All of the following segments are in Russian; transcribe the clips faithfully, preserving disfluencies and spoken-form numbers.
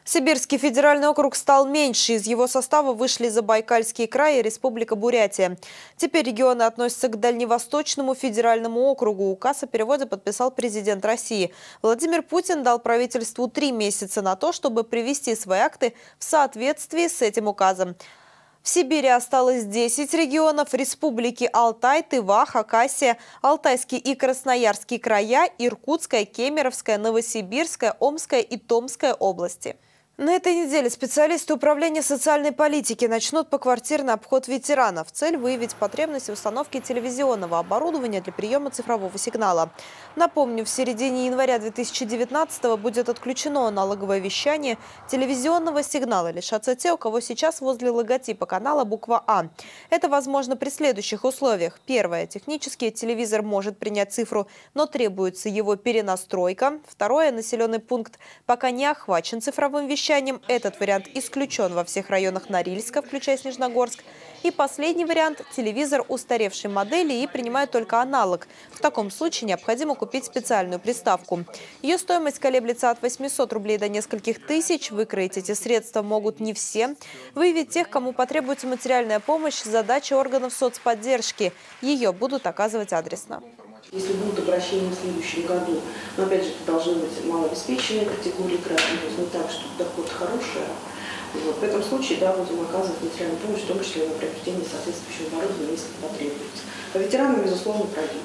Сибирский федеральный округ стал меньше. Из его состава вышли Забайкальский край и Республика Бурятия. Теперь регионы относятся к Дальневосточному федеральному округу. Указ о переводе подписал президент России. Владимир Путин дал правительству три месяца на то, чтобы привести свои акты в соответствии с этим указом. В Сибири осталось десять регионов: Республики Алтай, Тыва, Хакасия, Алтайский и Красноярский края, Иркутская, Кемеровская, Новосибирская, Омская и Томская области. На этой неделе специалисты Управления социальной политики начнут поквартирный обход ветеранов. Цель – выявить потребность в установке телевизионного оборудования для приема цифрового сигнала. Напомню, в середине января две тысячи девятнадцатого будет отключено налоговое вещание телевизионного сигнала. Лишатся те, у кого сейчас возле логотипа канала буква «А». Это возможно при следующих условиях. Первое – технически телевизор может принять цифру, но требуется его перенастройка. Второе – населенный пункт пока не охвачен цифровым вещанием. Этот вариант исключен во всех районах Норильска, включая Снежногорск. И последний вариант – телевизор устаревшей модели и принимает только аналог. В таком случае необходимо купить специальную приставку. Ее стоимость колеблется от восьмисот рублей до нескольких тысяч. Выкроить эти средства могут не все. Выявить тех, кому потребуется материальная помощь – задача органов соцподдержки. Ее будут оказывать адресно. Если будут обращения в следующем году, но опять же это должны быть малообеспеченные категории граждан, то есть не так, что доход хороший. Вот. В этом случае, да, будем оказывать материальную помощь, в том числе на приобретение соответствующего оборудования, если это потребуется. По ветеранам, безусловно, пройдем.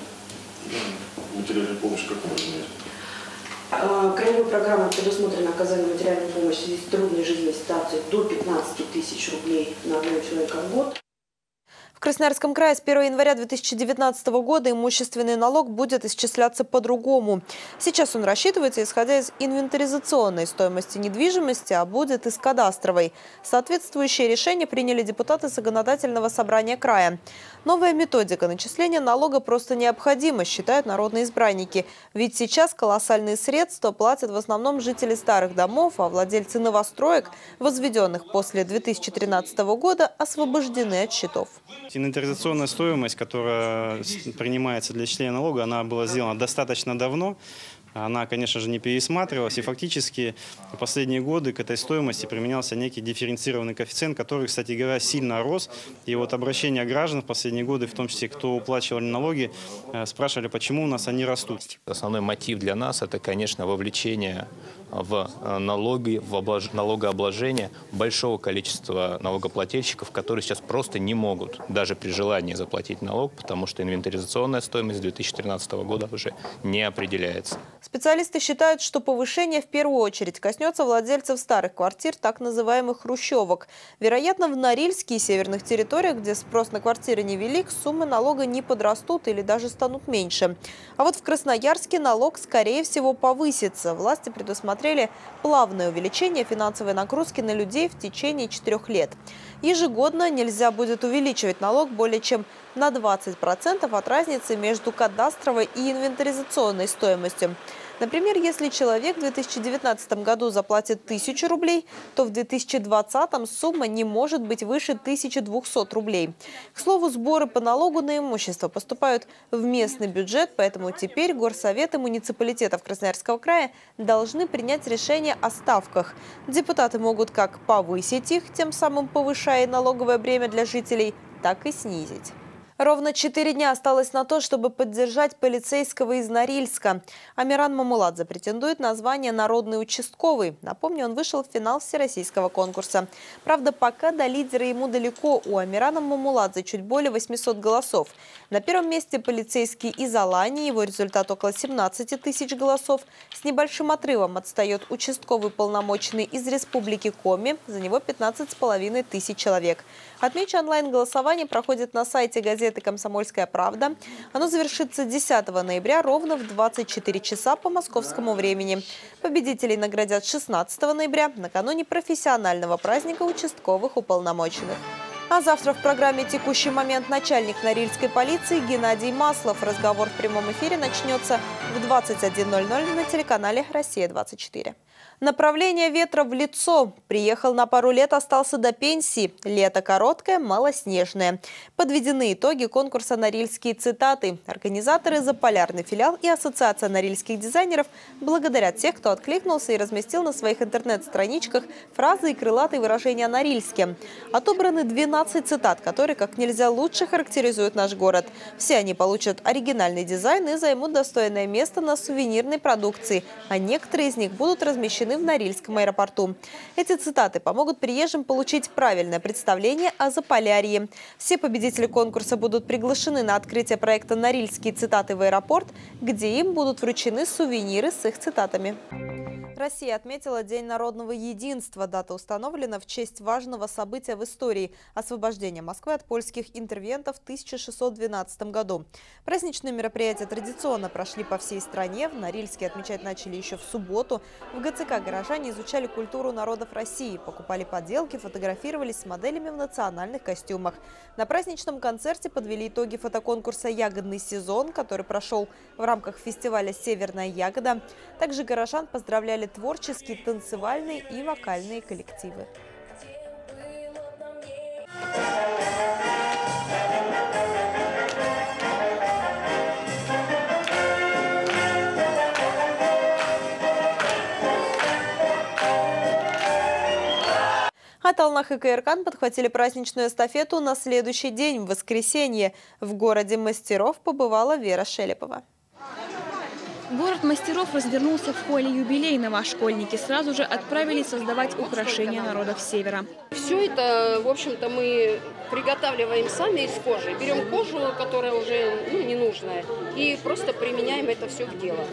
Да. Материальная помощь какого размера? Краевой программой предусмотрено оказание материальной помощи в связи с трудной жизненной ситуацией до пятнадцати тысяч рублей на одного человека в год. В Красноярском крае с первого января две тысячи девятнадцатого года имущественный налог будет исчисляться по-другому. Сейчас он рассчитывается, исходя из инвентаризационной стоимости недвижимости, а будет из кадастровой. Соответствующее решение приняли депутаты Законодательного собрания края. Новая методика начисления налога просто необходима, считают народные избранники. Ведь сейчас колоссальные средства платят в основном жители старых домов, а владельцы новостроек, возведенных после две тысячи тринадцатого года, освобождены от счетов. Инвентаризационная стоимость, которая принимается для исчисления налога, она была сделана достаточно давно. Она, конечно же, не пересматривалась. И фактически в последние годы к этой стоимости применялся некий дифференцированный коэффициент, который, кстати говоря, сильно рос. И вот обращения граждан в последние годы, в том числе, кто уплачивали налоги, спрашивали, почему у нас они растут. Основной мотив для нас – это, конечно, вовлечение в налоги, в облаж... налогообложение большого количества налогоплательщиков, которые сейчас просто не могут даже при желании заплатить налог, потому что инвентаризационная стоимость две тысячи тринадцатого года уже не определяется. Специалисты считают, что повышение в первую очередь коснется владельцев старых квартир, так называемых хрущевок. Вероятно, в Норильске и северных территориях, где спрос на квартиры невелик, суммы налога не подрастут или даже станут меньше. А вот в Красноярске налог, скорее всего, повысится. Власти предусмотрели плавное увеличение финансовой нагрузки на людей в течение четырех лет. Ежегодно нельзя будет увеличивать налог более чем на двадцать процентов от разницы между кадастровой и инвентаризационной стоимостью. Например, если человек в две тысячи девятнадцатом году заплатит тысячу рублей, то в две тысячи двадцатом сумма не может быть выше тысячи двухсот рублей. К слову, сборы по налогу на имущество поступают в местный бюджет, поэтому теперь горсоветы муниципалитетов Красноярского края должны принять решение о ставках. Депутаты могут как повысить их, тем самым повышая налоговое бремя для жителей, так и снизить. Ровно четыре дня осталось на то, чтобы поддержать полицейского из Норильска. Амиран Мамуладзе претендует на звание «Народный участковый». Напомню, он вышел в финал всероссийского конкурса. Правда, пока до лидера ему далеко. У Амирана Мамуладзе чуть более восьмисот голосов. На первом месте полицейский из Алании. Его результат около семнадцати тысяч голосов. С небольшим отрывом отстает участковый полномочный из Республики Коми. За него пятнадцать с половиной тысяч человек. Отмечу, онлайн-голосование проходит на сайте газеты «Комсомольская правда». Оно завершится десятого ноября ровно в двадцать четыре часа по московскому времени. Победителей наградят шестнадцатого ноября, накануне профессионального праздника участковых уполномоченных. А завтра в программе «Текущий момент» начальник Норильской полиции Геннадий Маслов. Разговор в прямом эфире начнется в двадцать один ноль ноль на телеканале «Россия двадцать четыре». Направление ветра в лицо. Приехал на пару лет, остался до пенсии. Лето короткое, малоснежное. Подведены итоги конкурса «Норильские цитаты». Организаторы «Заполярный филиал» и Ассоциация норильских дизайнеров благодарят тех, кто откликнулся и разместил на своих интернет-страничках фразы и крылатые выражения о Норильске. Отобраны двенадцать цитат, которые как нельзя лучше характеризуют наш город. Все они получат оригинальный дизайн и займут достойное место на сувенирной продукции, а некоторые из них будут размещены в Норильском аэропорту. Эти цитаты помогут приезжим получить правильное представление о Заполярье. Все победители конкурса будут приглашены на открытие проекта «Норильские цитаты» в аэропорт, где им будут вручены сувениры с их цитатами. Россия отметила День народного единства. Дата установлена в честь важного события в истории – освобождения Москвы от польских интервентов в тысяча шестьсот двенадцатом году. Праздничные мероприятия традиционно прошли по всей стране. В Норильске отмечать начали еще в субботу. В ГЦК горожане изучали культуру народов России, покупали поделки, фотографировались с моделями в национальных костюмах. На праздничном концерте подвели итоги фотоконкурса «Ягодный сезон», который прошел в рамках фестиваля «Северная ягода». Также горожан поздравляли творческие, танцевальные и вокальные коллективы. Аталнах и Каиркан подхватили праздничную эстафету на следующий день, в воскресенье. В городе мастеров побывала Вера Шелепова. Город мастеров развернулся в холле юбилейного. Школьники сразу же отправились создавать украшения народов Севера. Все это, в общем-то, мы приготавливаем сами из кожи. Берем кожу, которая уже ну, ненужная, и просто применяем это все в дело.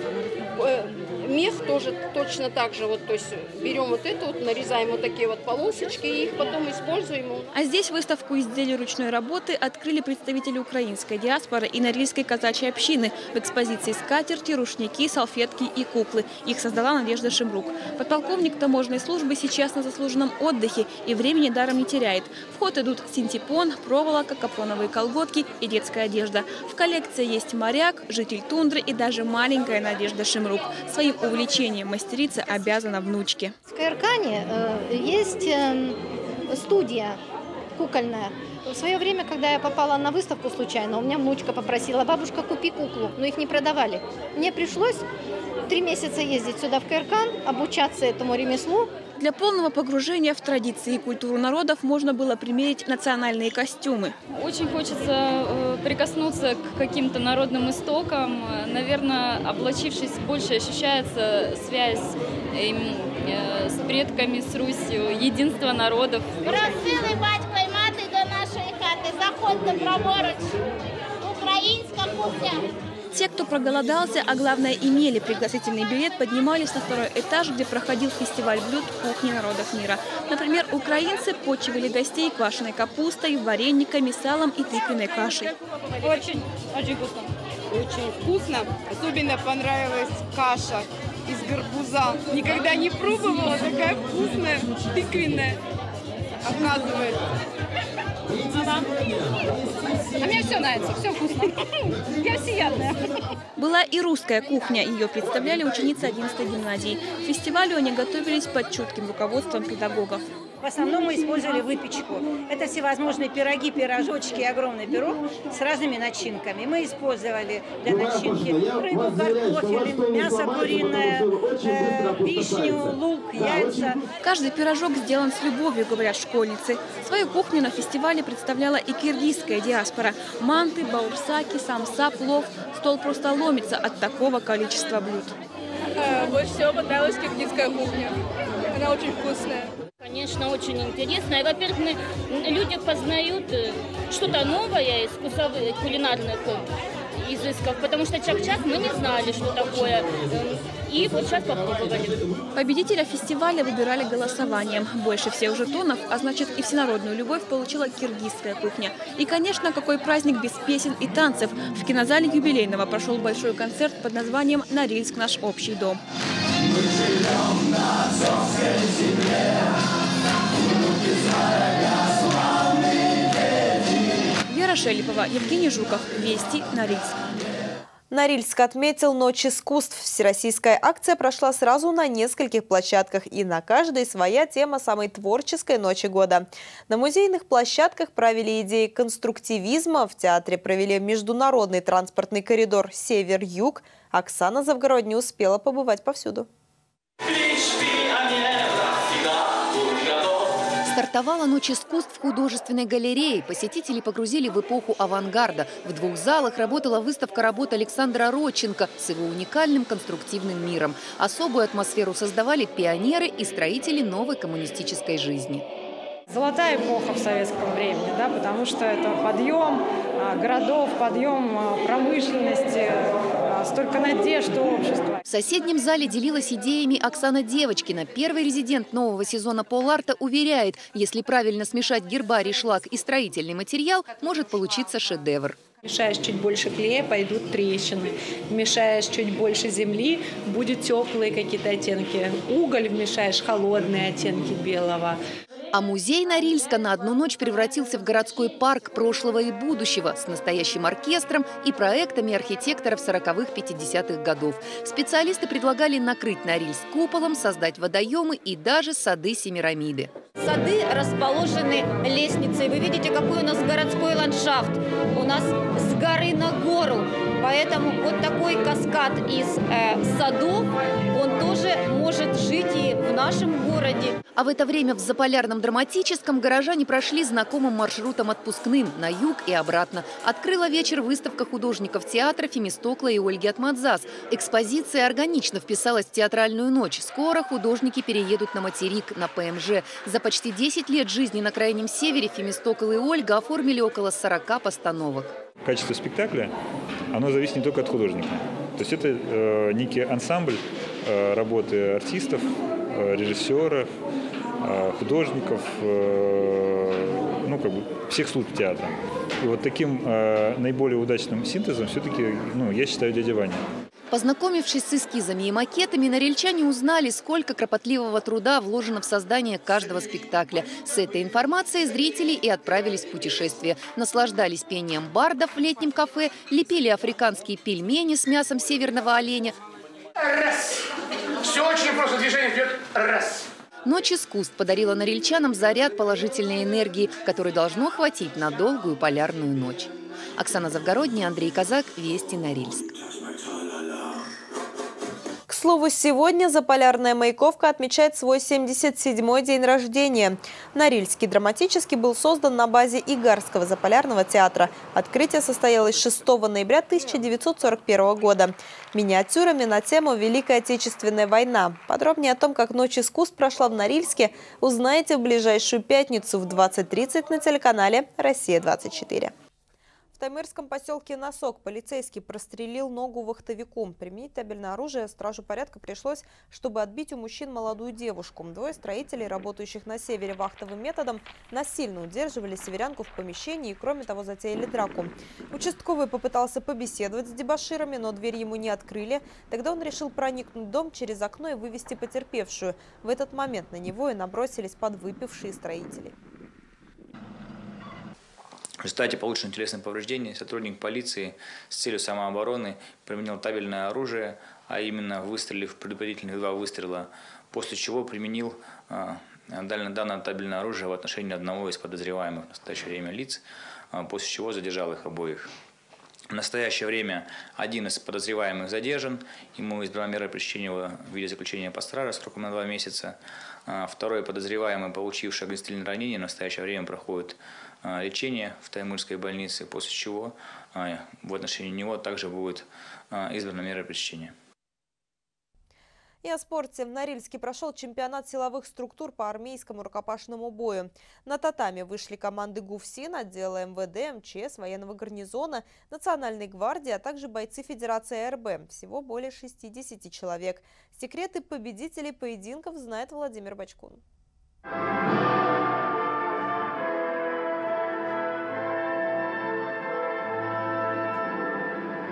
Мех тоже точно так же. Вот, то есть берем вот это, вот, нарезаем вот такие вот полосочки и их потом используем. А здесь выставку изделий ручной работы открыли представители украинской диаспоры и норильской казачьей общины. В экспозиции скатерти, рушники, салфетки и куклы. Их создала Надежда Шимрук. Подполковник таможенной службы сейчас на заслуженном отдыхе и времени даром не теряет. В ход идут синтепон, проволока, капроновые колготки и детская одежда. В коллекции есть моряк, житель тундры и даже маленькая Надежда Шимрук. Своим увлечением мастерица обязана внучке. В Каиркане э, есть э, студия кукольная. В свое время, когда я попала на выставку случайно, у меня внучка попросила: бабушка, купи куклу, но их не продавали. Мне пришлось три месяца ездить сюда в Каиркан, обучаться этому ремеслу. Для полного погружения в традиции и культуру народов можно было примерить национальные костюмы. Очень хочется э, прикоснуться к каким-то народным истокам. Наверное, облачившись, больше ощущается связь э, э, с предками, с Русью, единство народов. Просили батько і мати до нашої хати. Заходьте праворуч. Українська кухня. Те, кто проголодался, а главное имели пригласительный билет, поднимались на второй этаж, где проходил фестиваль блюд кухни народов мира. Например, украинцы почивали гостей квашеной капустой, варениками, салом и тыквенной кашей. Очень, очень вкусно. Очень вкусно. Особенно понравилась каша из гарбуза. Никогда не пробовала, такая вкусная, тыквенная. Оказывается. Ага. А мне все нравится, все вкусно. Я всеядная. Была и русская кухня. Ее представляли ученицы одиннадцатой гимназии. К фестивалю они готовились под чутким руководством педагогов. В основном мы использовали выпечку. Это всевозможные пироги, пирожочки и огромный пирог с разными начинками. Мы использовали для начинки рыбу, картофель, мясо куриное, э, вишню, лук, яйца. Каждый пирожок сделан с любовью, говорят школьницы. Свою кухню на фестивале представляла и киргизская диаспора. Манты, баурсаки, самса, плов. Стол просто ломится от такого количества блюд. Больше всего понравилась киргизская кухня. Она очень вкусная. Конечно, очень интересно. И, во-первых, люди познают что-то новое из вкусовых кулинарных изысков, потому что чак-чак мы не знали, что такое. И вот сейчас попробовали. Победителя фестиваля выбирали голосованием. Больше всех жетонов, а значит и всенародную любовь, получила киргизская кухня. И, конечно, какой праздник без песен и танцев. В кинозале юбилейного прошел большой концерт под названием «Норильск. Наш общий дом». Мы живем на Азовской земле, Вера Шелепова, Евгений Жуков. Вести, Норильск. Норильск отметил Ночь искусств. Всероссийская акция прошла сразу на нескольких площадках, и на каждой своя тема самой творческой ночи года. На музейных площадках правили идеи конструктивизма, в театре провели международный транспортный коридор «Север-Юг». Оксана Завгород не успела побывать повсюду. Стартовала Ночь искусств в художественной галерее. Посетители погрузили в эпоху авангарда. В двух залах работала выставка работ Александра Родченко с его уникальным конструктивным миром. Особую атмосферу создавали пионеры и строители новой коммунистической жизни. Золотая эпоха в советском времени, да, потому что это подъем городов, подъем промышленности, столько надежд у общества. В соседнем зале делилась идеями Оксана Девочкина. Первый резидент нового сезона пол-арта уверяет, если правильно смешать гербарий, шлак и строительный материал, может получиться шедевр. Мешаешь чуть больше клея, пойдут трещины. Мешаешь чуть больше земли, будут теплые какие-то оттенки. Уголь вмешаешь, холодные оттенки белого. А музей Норильска на одну ночь превратился в городской парк прошлого и будущего с настоящим оркестром и проектами архитекторов сороковых-пятидесятых годов. Специалисты предлагали накрыть Норильск куполом, создать водоемы и даже сады-семирамиды. Сады расположены лестницей. Вы видите, какой у нас городской ландшафт. У нас с горы на гору. Поэтому вот такой каскад из э, садов, он тоже может жить и в нашем городе. А в это время в Заполярном драматическом горожане прошли знакомым маршрутом отпускным на юг и обратно. Открыла вечер выставка художников театра Фемистокла и Ольги Атмадзас. Экспозиция органично вписалась в театральную ночь. Скоро художники переедут на материк, на Пэ Эм Жэ. За почти десять лет жизни на Крайнем Севере Фемистокл и Ольга оформили около сорока постановок. Качество спектакля, оно зависит не только от художника. То есть это э, некий ансамбль э, работы артистов, э, режиссеров, э, художников, э, ну, как бы всех служб театра. И вот таким э, наиболее удачным синтезом все-таки, ну, я считаю, дядя Ваня. Познакомившись с эскизами и макетами, норильчане узнали, сколько кропотливого труда вложено в создание каждого спектакля. С этой информацией зрители и отправились в путешествие. Наслаждались пением бардов в летнем кафе, лепили африканские пельмени с мясом северного оленя. Раз. Все очень просто. Движение вперед. Раз. Ночь искусств подарила норильчанам заряд положительной энергии, который должно хватить на долгую полярную ночь. Оксана Завгородняя, Андрей Казак, Вести, Норильск. К слову, сегодня Заполярная Маяковка отмечает свой семьдесят седьмой день рождения. Норильский драматический был создан на базе Игарского Заполярного театра. Открытие состоялось шестого ноября тысяча девятьсот сорок первого года. Миниатюрами на тему «Великая Отечественная война». Подробнее о том, как Ночь искусств прошла в Норильске, узнаете в ближайшую пятницу в двадцать тридцать на телеканале «Россия двадцать четыре». В таймырском поселке Носок полицейский прострелил ногу вахтовику. Применить табельное оружие стражу порядка пришлось, чтобы отбить у мужчин молодую девушку. Двое строителей, работающих на севере вахтовым методом, насильно удерживали северянку в помещении и, кроме того, затеяли драку. Участковый попытался побеседовать с дебоширами, но дверь ему не открыли. Тогда он решил проникнуть в дом через окно и вывести потерпевшую. В этот момент на него и набросились подвыпившие строители. В результате полученных телесных повреждений сотрудник полиции с целью самообороны применил табельное оружие, а именно выстрелив предупредительных два выстрела, после чего применил э, данное табельное оружие в отношении одного из подозреваемых в настоящее время лиц, э, после чего задержал их обоих. В настоящее время один из подозреваемых задержан, ему избрана мера пресечения в виде заключения под стражей сроком на два месяца. Второй подозреваемый, получивший огнестрельное ранение, в настоящее время проходит лечение в Таймырской больнице, после чего в отношении него также будет избрана мера пресечения. И о спорте. В Норильске прошел чемпионат силовых структур по армейскому рукопашному бою. На татами вышли команды ГУФСИН, отдела эм вэ дэ, эм че эс, военного гарнизона, Национальной гвардии, а также бойцы Федерации а эр бэ. Всего более шестидесяти человек. Секреты победителей поединков знает Владимир Бачкун.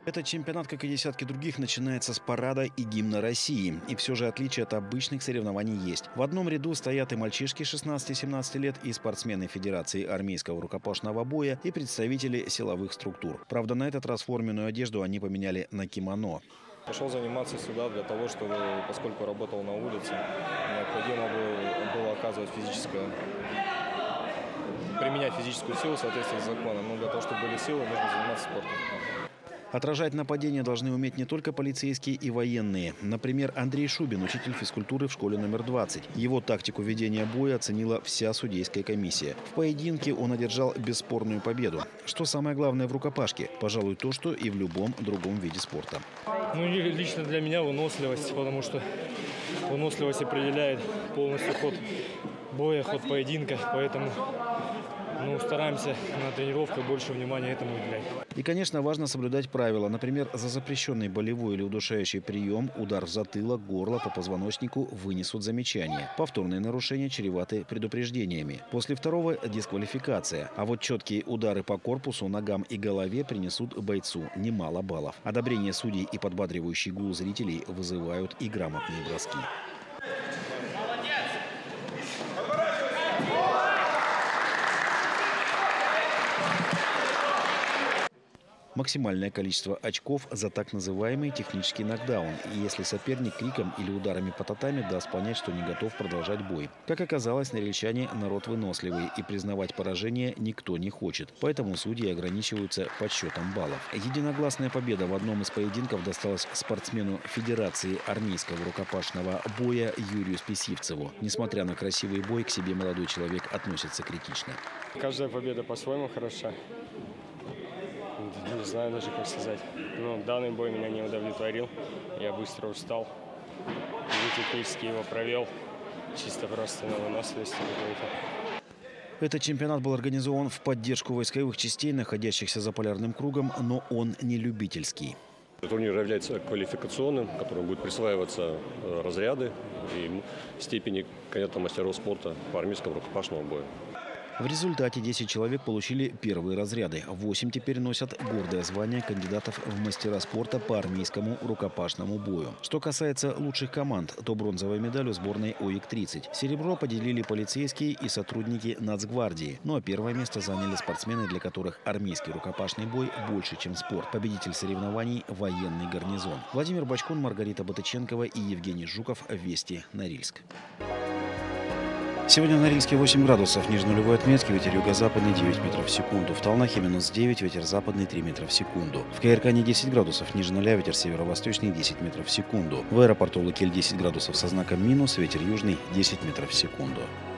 Этот чемпионат, как и десятки других, начинается с парада и гимна России. И все же отличие от обычных соревнований есть. В одном ряду стоят и мальчишки шестнадцати-семнадцати лет, и спортсмены Федерации армейского рукопашного боя, и представители силовых структур. Правда, на этот раз форменную одежду они поменяли на кимоно. Пошел заниматься сюда для того, чтобы, поскольку работал на улице, необходимо было, было оказывать физическое, применять физическую силу в соответствии с законом. Но для того, чтобы были силы, нужно заниматься спортом. Отражать нападения должны уметь не только полицейские и военные. Например, Андрей Шубин, учитель физкультуры в школе номер двадцать. Его тактику ведения боя оценила вся судейская комиссия. В поединке он одержал бесспорную победу. Что самое главное в рукопашке? Пожалуй, то, что и в любом другом виде спорта. Ну, лично для меня выносливость, потому что выносливость определяет полностью ход боя, ход поединка. Поэтому ну, стараемся на тренировках больше внимания этому уделять. И, конечно, важно соблюдать правила. Например, за запрещенный болевой или удушающий прием, удар в затылок, горло, по позвоночнику вынесут замечание. Повторные нарушения чреваты предупреждениями. После второго – дисквалификация. А вот четкие удары по корпусу, ногам и голове принесут бойцу немало баллов. Одобрение судей и подбадривающий гул зрителей вызывают и грамотные броски. Максимальное количество очков за так называемый технический нокдаун. И если соперник криком или ударами по татами даст понять, что не готов продолжать бой. Как оказалось, норильчане народ выносливый, и признавать поражение никто не хочет. Поэтому судьи ограничиваются подсчетом баллов. Единогласная победа в одном из поединков досталась спортсмену Федерации армейского рукопашного боя Юрию Списивцеву. Несмотря на красивый бой, к себе молодой человек относится критично. Каждая победа по-своему хороша. Не знаю даже, как сказать. Но данный бой меня не удовлетворил. Я быстро устал. И технически его провел. Чисто просто на выносливости какой-то. Этот чемпионат был организован в поддержку войсковых частей, находящихся за полярным кругом, но он не любительский. Турнир является квалификационным, которым будут присваиваться разряды и степени кандидата мастеров спорта по армейскому рукопашному бою. В результате десять человек получили первые разряды. восемь теперь носят гордое звание кандидатов в мастера спорта по армейскому рукопашному бою. Что касается лучших команд, то бронзовая медаль у сборной ОИК тридцать. Серебро поделили полицейские и сотрудники Нацгвардии. Ну а первое место заняли спортсмены, для которых армейский рукопашный бой больше, чем спорт. Победитель соревнований – военный гарнизон. Владимир Бочкун, Маргарита Батыченкова и Евгений Жуков. Вести, Норильск. Сегодня в Норильске восемь градусов, ниже нулевой отметки, ветер юго-западный девять метров в секунду. В Талнахе минус девять, ветер западный три метра в секунду. В Каиркане десять градусов, ниже нуля, ветер северо-восточный десять метров в секунду. В аэропорту Лыкель десять градусов со знаком минус, ветер южный десять метров в секунду.